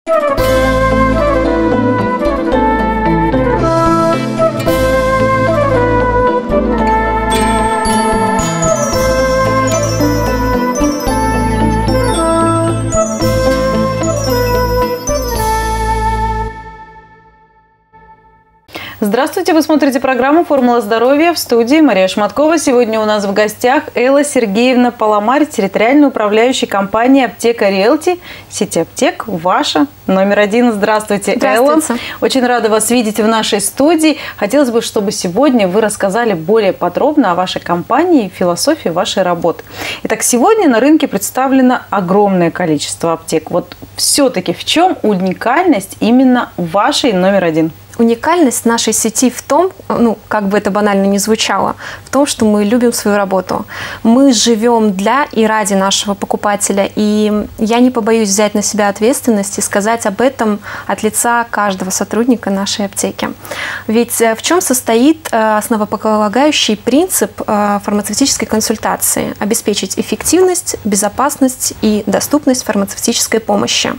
Здравствуйте, вы смотрите программу «Формула здоровья», в студии Мария Шматкова. Сегодня у нас в гостях Элла Сергеевна Паламарь, территориально управляющая компания «Аптека Риэлти», сеть аптек «Ваша», №1. Здравствуйте, Элла. Очень рада вас видеть в нашей студии. Хотелось бы, чтобы сегодня вы рассказали более подробно о вашей компании и философии вашей работы. Итак, сегодня на рынке представлено огромное количество аптек. Вот все-таки в чем уникальность именно вашей №1? Уникальность нашей сети в том, как бы это банально ни звучало, в том, что мы любим свою работу. Мы живем для и ради нашего покупателя. И я не побоюсь взять на себя ответственность и сказать об этом от лица каждого сотрудника нашей аптеки. Ведь в чем состоит основополагающий принцип фармацевтической консультации? Обеспечить эффективность, безопасность и доступность фармацевтической помощи.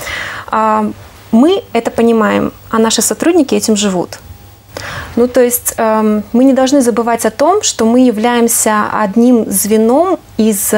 Мы это понимаем, а наши сотрудники этим живут. То есть мы не должны забывать о том, что мы являемся одним звеном из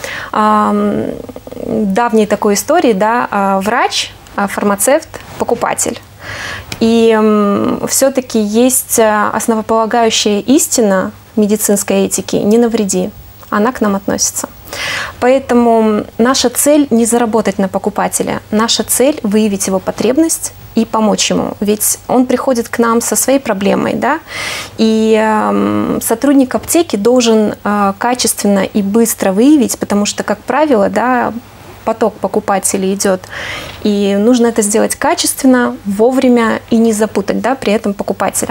давней такой истории, да, врач, фармацевт, покупатель. И все-таки есть основополагающая истина медицинской этики: не навреди. Она к нам относится. Поэтому наша цель не заработать на покупателя. Наша цель – выявить его потребность и помочь ему. Ведь он приходит к нам со своей проблемой, да? И сотрудник аптеки должен качественно и быстро выявить, потому что, как правило, да, поток покупателей идет. И нужно это сделать качественно, вовремя и не запутать, да, при этом покупателя.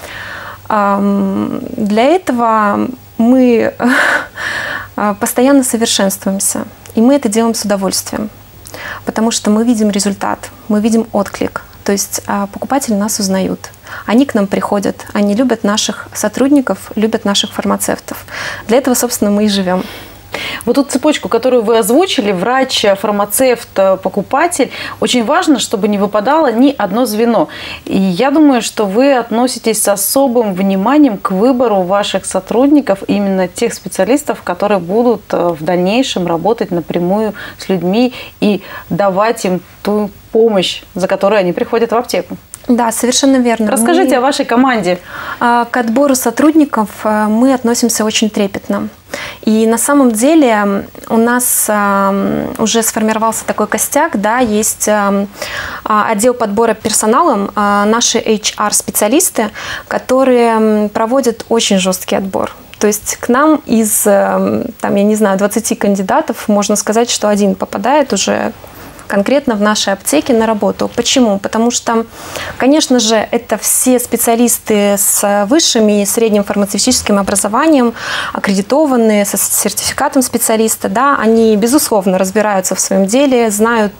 Для этого мы постоянно совершенствуемся, и мы это делаем с удовольствием, потому что мы видим результат, мы видим отклик, то есть покупатели нас узнают, они к нам приходят, они любят наших сотрудников, любят наших фармацевтов. Для этого, собственно, мы и живем. Вот эту цепочку, которую вы озвучили, врач, фармацевт, покупатель, очень важно, чтобы не выпадало ни одно звено. И я думаю, что вы относитесь с особым вниманием к выбору ваших сотрудников, именно тех специалистов, которые будут в дальнейшем работать напрямую с людьми и давать им ту помощь, за которой они приходят в аптеку. Да, совершенно верно. Расскажите о вашей команде. К отбору сотрудников мы относимся очень трепетно. И на самом деле у нас уже сформировался такой костяк, да, есть отдел подбора персоналом, наши HR-специалисты, которые проводят очень жесткий отбор. То есть к нам из, я не знаю, 20 кандидатов, можно сказать, что один попадает уже конкретно в нашей аптеке на работу. Почему? Потому что, конечно же, это все специалисты с высшим и средним фармацевтическим образованием, аккредитованные, со сертификатом специалиста. Да, они, безусловно, разбираются в своем деле, знают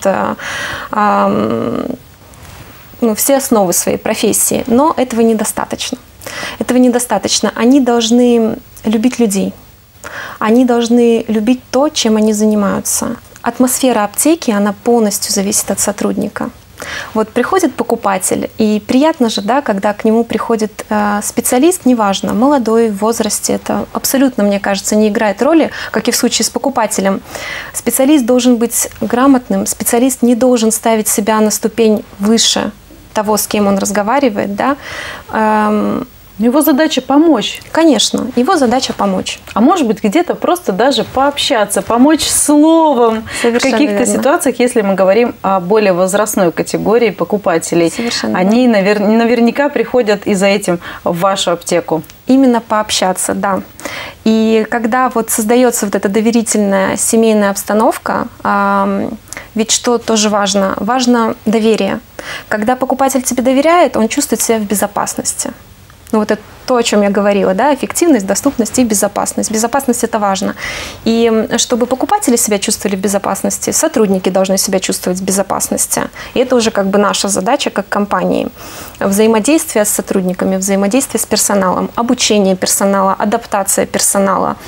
все основы своей профессии. Но этого недостаточно. Этого недостаточно. Они должны любить людей. Они должны любить то, чем они занимаются. Атмосфера аптеки, она полностью зависит от сотрудника. Вот приходит покупатель, и приятно же, да, когда к нему приходит специалист, неважно, молодой, в возрасте, это абсолютно, мне кажется, не играет роли, как и в случае с покупателем. Специалист должен быть грамотным, специалист не должен ставить себя на ступень выше того, с кем он разговаривает, да. Его задача помочь. Конечно, его задача помочь. А может быть, где-то просто даже пообщаться, помочь словом в каких-то ситуациях, если мы говорим о более возрастной категории покупателей. Совершенно они наверняка приходят и за этим в вашу аптеку. Именно пообщаться, да. И когда вот создается вот эта доверительная семейная обстановка, ведь что тоже важно? Важно доверие. Когда покупатель тебе доверяет, он чувствует себя в безопасности. Вот это то, о чем я говорила, да, эффективность, доступность и безопасность. Безопасность – это важно. И чтобы покупатели себя чувствовали в безопасности, сотрудники должны себя чувствовать в безопасности. И это уже как бы наша задача как компании. Взаимодействие с сотрудниками, взаимодействие с персоналом, обучение персонала, адаптация персонала.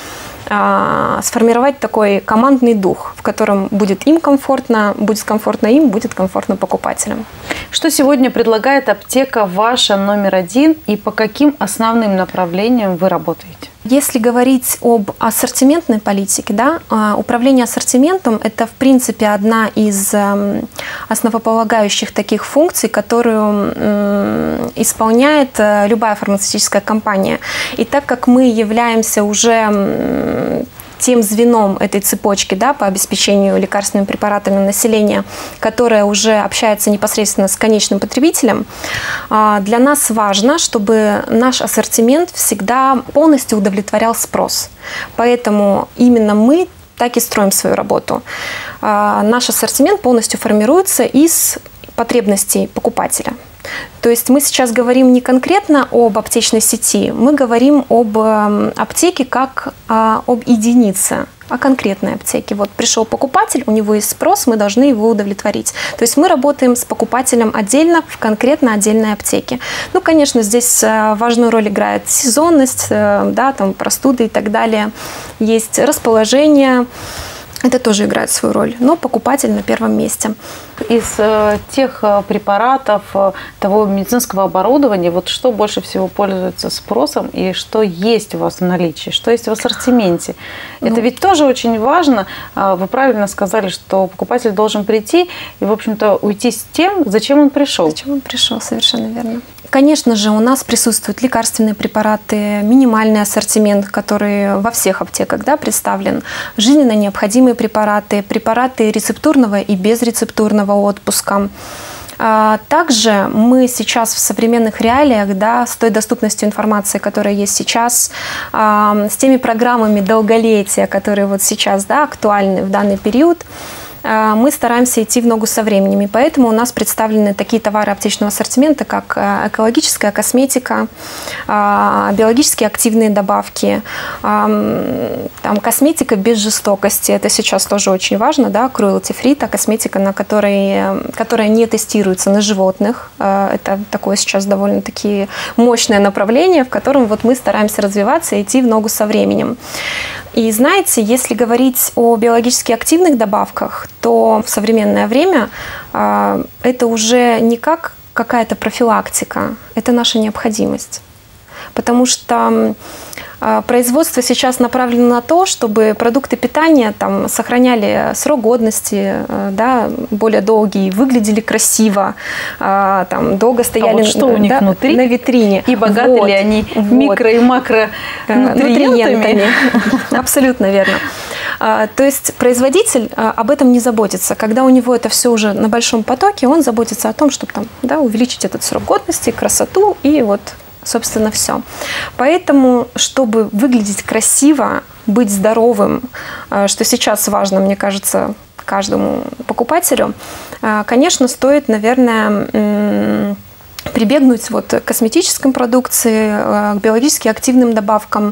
сформировать такой командный дух, в котором будет им комфортно, будет комфортно им, будет комфортно покупателям. Что сегодня предлагает аптека ваша номер 1 и по каким основным направлениям вы работаете? Если говорить об ассортиментной политике, да, управление ассортиментом – это, в принципе, одна из основополагающих таких функций, которую исполняет любая фармацевтическая компания. И так как мы являемся уже тем звеном этой цепочки, да, по обеспечению лекарственными препаратами населения, которое уже общается непосредственно с конечным потребителем, для нас важно, чтобы наш ассортимент всегда полностью удовлетворял спрос. Поэтому именно мы так и строим свою работу. Наш ассортимент полностью формируется из потребностей покупателя. То есть мы сейчас говорим не конкретно об аптечной сети, мы говорим об аптеке как об единице, о конкретной аптеке. Вот пришел покупатель, у него есть спрос, мы должны его удовлетворить. То есть мы работаем с покупателем отдельно в конкретно отдельной аптеке. Ну, конечно, здесь важную роль играет сезонность, да, там простуды и так далее. Есть расположение. Это тоже играет свою роль, но покупатель на первом месте. Из тех препаратов, того медицинского оборудования, вот что больше всего пользуется спросом и что есть у вас в наличии, что есть в ассортименте? Это ведь тоже очень важно. Вы правильно сказали, что покупатель должен прийти и, в общем-то, уйти с тем, зачем он пришел. Зачем он пришел, совершенно верно. Конечно же, у нас присутствуют лекарственные препараты, минимальный ассортимент, который во всех аптеках, да, представлен, жизненно необходимые препараты, препараты рецептурного и безрецептурного отпуска. Также мы сейчас в современных реалиях, да, с той доступностью информации, которая есть сейчас, с теми программами долголетия, которые вот сейчас, да, актуальны в данный период, мы стараемся идти в ногу со временем. И поэтому у нас представлены такие товары аптечного ассортимента, как экологическая косметика, биологически активные добавки, там, косметика без жестокости. Это сейчас тоже очень важно, да, cruelty-free, та косметика, которая не тестируется на животных. Это такое сейчас довольно-таки мощное направление, в котором вот мы стараемся развиваться и идти в ногу со временем. И знаете, если говорить о биологически активных добавках, то в современное время это уже не как какая-то профилактика, это наша необходимость. Потому что производство сейчас направлено на то, чтобы продукты питания там сохраняли срок годности, да, более долгий, выглядели красиво, там, долго стояли вот что у них, да, внутри, на витрине. И богаты ли они микро- и макронутриентами? Абсолютно верно. То есть производитель об этом не заботится. Когда у него это все уже на большом потоке, он заботится о том, чтобы там, да, увеличить этот срок годности, красоту и вот, собственно, все. Поэтому, чтобы выглядеть красиво, быть здоровым, что сейчас важно, мне кажется, каждому покупателю, конечно, стоит, наверное, прибегнуть вот к косметической продукции, к биологически активным добавкам.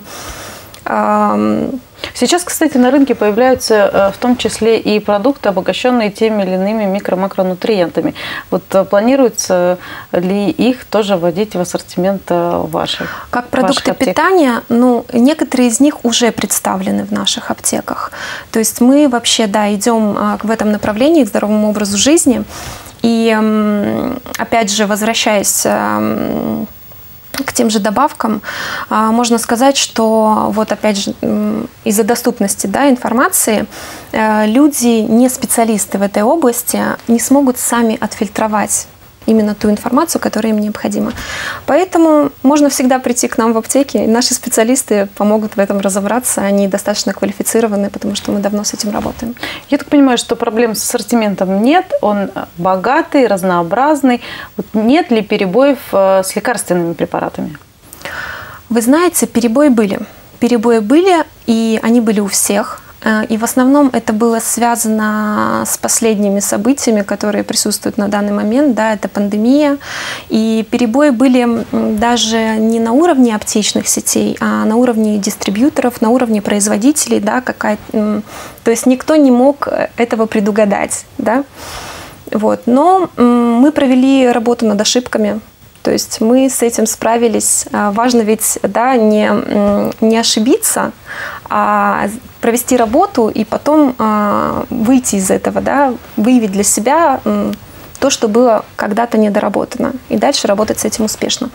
Сейчас, кстати, на рынке появляются в том числе и продукты, обогащенные теми или иными микро-макронутриентами. Вот планируется ли их тоже вводить в ассортимент ваших? Как продукты питания, ну, некоторые из них уже представлены в наших аптеках. То есть мы вообще, да, идем в этом направлении, к здоровому образу жизни. И опять же, возвращаясь к тем же добавкам, можно сказать, что вот опять же из-за доступности, да, информации люди, не специалисты в этой области, не смогут сами отфильтровать именно ту информацию, которая им необходима. Поэтому можно всегда прийти к нам в аптеке, и наши специалисты помогут в этом разобраться. Они достаточно квалифицированы, потому что мы давно с этим работаем. Я так понимаю, что проблем с ассортиментом нет, он богатый, разнообразный. Вот нет ли перебоев с лекарственными препаратами? Вы знаете, перебои были. Перебои были, и они были у всех. И в основном это было связано с последними событиями, которые присутствуют на данный момент. Да, это пандемия. И перебои были даже не на уровне аптечных сетей, а на уровне дистрибьюторов, на уровне производителей. Да, то есть никто не мог этого предугадать. Да? Вот. Но мы провели работу над ошибками. То есть мы с этим справились. Важно ведь, да, не ошибиться, провести работу и потом выйти из этого, да, выявить для себя то, что было когда-то недоработано, и дальше работать с этим успешно.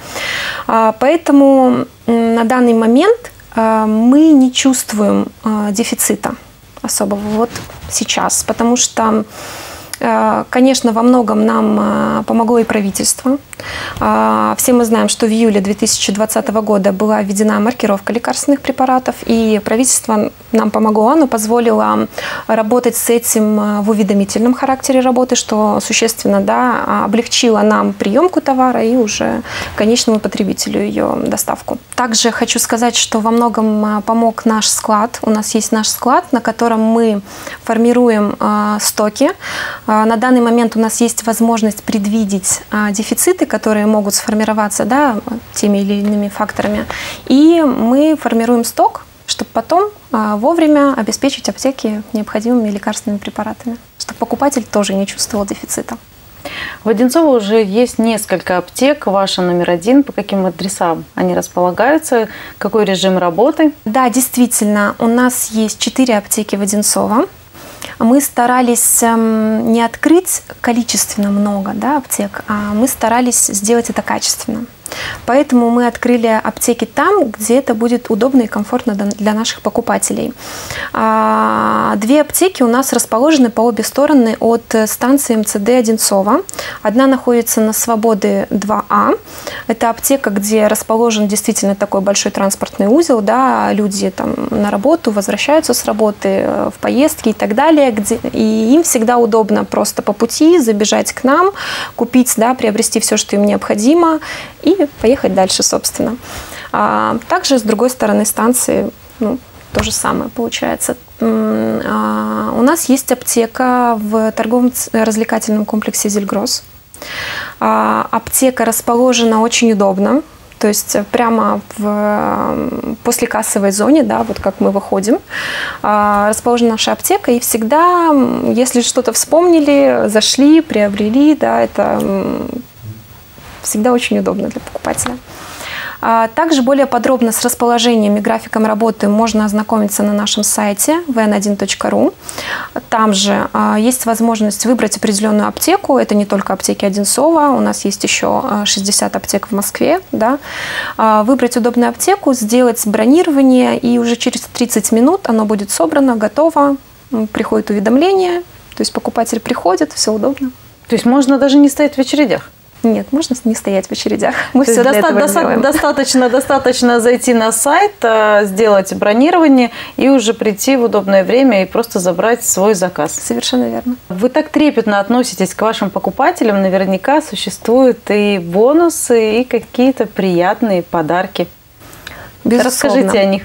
Поэтому на данный момент мы не чувствуем дефицита особого вот сейчас, потому что, конечно, во многом нам помогло и правительство. Все мы знаем, что в июле 2020 года была введена маркировка лекарственных препаратов, и правительство нам помогло, оно позволило работать с этим в уведомительном характере работы, что существенно, да, облегчило нам приемку товара и уже конечному потребителю ее доставку. Также хочу сказать, что во многом помог наш склад. У нас есть наш склад, на котором мы формируем стоки. На данный момент у нас есть возможность предвидеть дефициты, которые могут сформироваться, да, теми или иными факторами. И мы формируем сток, чтобы потом вовремя обеспечить аптеки необходимыми лекарственными препаратами, чтобы покупатель тоже не чувствовал дефицита. В Одинцово уже есть несколько аптек. Ваша номер 1. По каким адресам они располагаются? Какой режим работы? Да, действительно, у нас есть 4 аптеки в Одинцово. Мы старались не открыть количественно много, да, аптек, а мы старались сделать это качественно. Поэтому мы открыли аптеки там, где это будет удобно и комфортно для наших покупателей. 2 аптеки у нас расположены по обе стороны от станции МЦД Одинцово. Одна находится на Свободы 2А. Это аптека, где расположен действительно такой большой транспортный узел. Да, люди там на работу возвращаются с работы, в поездки и так далее. И им всегда удобно просто по пути забежать к нам, купить, да, приобрести все, что им необходимо, и поехать дальше, собственно. Также с другой стороны станции, ну, то же самое получается. У нас есть аптека в торговом развлекательном комплексе «Зельгросс». Аптека расположена очень удобно, то есть прямо в послекассовой зоне, да, вот как мы выходим, расположена наша аптека, и всегда, если что-то вспомнили, зашли, приобрели, да, это всегда очень удобно для покупателя. Также более подробно с расположением и графиком работы можно ознакомиться на нашем сайте vn1.ru. Там же есть возможность выбрать определенную аптеку. Это не только аптеки Одинцова, у нас есть еще 60 аптек в Москве. Да. Выбрать удобную аптеку, сделать бронирование, и уже через 30 минут оно будет собрано, готово. Приходит уведомление, то есть покупатель приходит, все удобно. То есть можно даже не стоять в очередях? Нет, можно не стоять в очередях. Мы все для этого делаем. Достаточно зайти на сайт, сделать бронирование и уже прийти в удобное время и просто забрать свой заказ. Совершенно верно. Вы так трепетно относитесь к вашим покупателям, наверняка существуют и бонусы, и какие-то приятные подарки. Безусловно. Расскажите о них.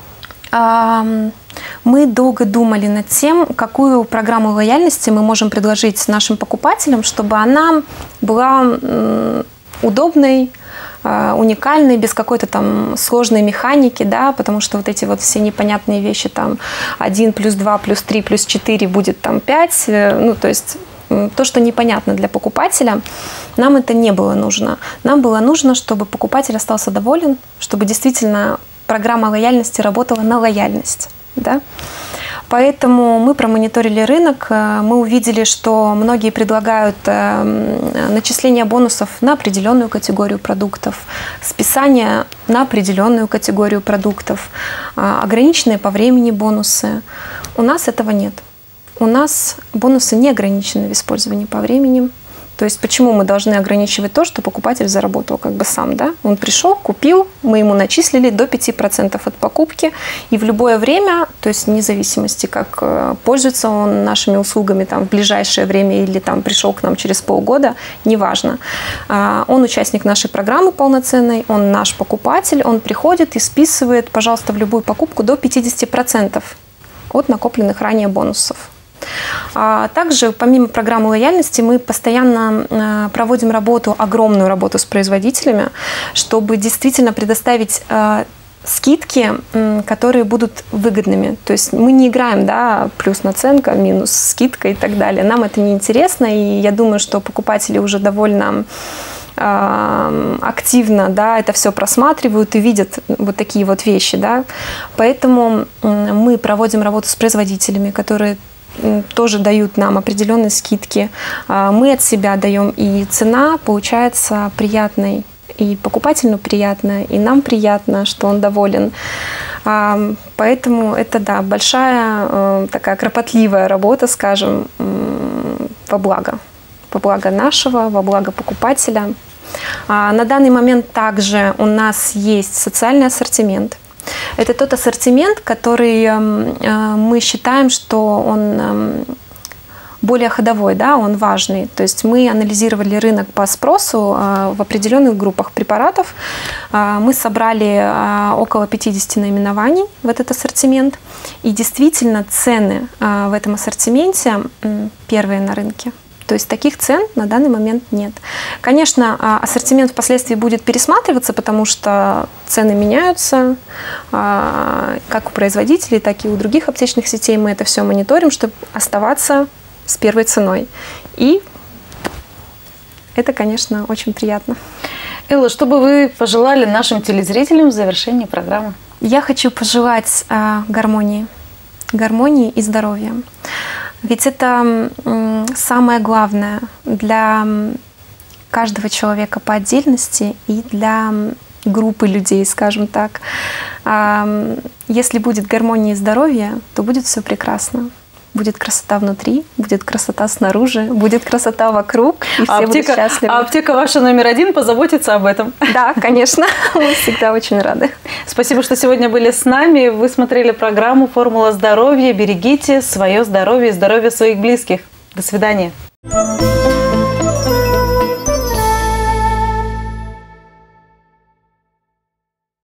Мы долго думали над тем, какую программу лояльности мы можем предложить нашим покупателям, чтобы она была удобной, уникальной, без какой-то там сложной механики, да, потому что вот эти вот все непонятные вещи, там 1 плюс 2 плюс 3 плюс 4 будет там 5, ну, то есть то, что непонятно для покупателя, нам это не было нужно. Нам было нужно, чтобы покупатель остался доволен, чтобы действительно программа лояльности работала на лояльность. Да? Поэтому мы промониторили рынок, мы увидели, что многие предлагают начисление бонусов на определенную категорию продуктов, списание на определенную категорию продуктов, ограниченные по времени бонусы. У нас этого нет. У нас бонусы не ограничены в использовании по времени. То есть почему мы должны ограничивать то, что покупатель заработал как бы сам, да? Он пришел, купил, мы ему начислили до 5% от покупки, и в любое время, то есть вне зависимости, как пользуется он нашими услугами там, в ближайшее время или там, пришел к нам через полгода, неважно. Он участник нашей программы полноценной, он наш покупатель, он приходит и списывает, пожалуйста, в любую покупку до 50% от накопленных ранее бонусов. Также, помимо программы лояльности, мы постоянно проводим работу, огромную работу с производителями, чтобы действительно предоставить скидки, которые будут выгодными. То есть мы не играем, да, плюс наценка, минус скидка и так далее. Нам это не интересно, и я думаю, что покупатели уже довольно активно, да, это все просматривают и видят вот такие вот вещи, да. Поэтому мы проводим работу с производителями, которые тоже дают нам определенные скидки. Мы от себя даем, и цена получается приятной. И покупателю приятно, и нам приятно, что он доволен. Поэтому это, да, большая такая кропотливая работа, скажем, во благо нашего, во благо покупателя. На данный момент также у нас есть социальный ассортимент. Это тот ассортимент, который мы считаем, что он более ходовой, да, он важный. То есть мы анализировали рынок по спросу в определенных группах препаратов. Мы собрали около 50 наименований в этот ассортимент. И действительно цены в этом ассортименте первые на рынке. То есть таких цен на данный момент нет. Конечно, ассортимент впоследствии будет пересматриваться, потому что цены меняются, как у производителей, так и у других аптечных сетей. Мы это все мониторим, чтобы оставаться с первой ценой. И это, конечно, очень приятно. Элла, что бы вы пожелали нашим телезрителям в завершении программы? Я хочу пожелать гармонии и здоровья. Ведь это самое главное для каждого человека по отдельности и для группы людей, скажем так. Если будет гармония и здоровье, то будет все прекрасно. Будет красота внутри, будет красота снаружи, будет красота вокруг, и все будут счастливы. А аптека ваша №1 позаботится об этом. Да, конечно, мы всегда очень рады. Спасибо, что сегодня были с нами. Вы смотрели программу «Формула здоровья». Берегите свое здоровье и здоровье своих близких. До свидания.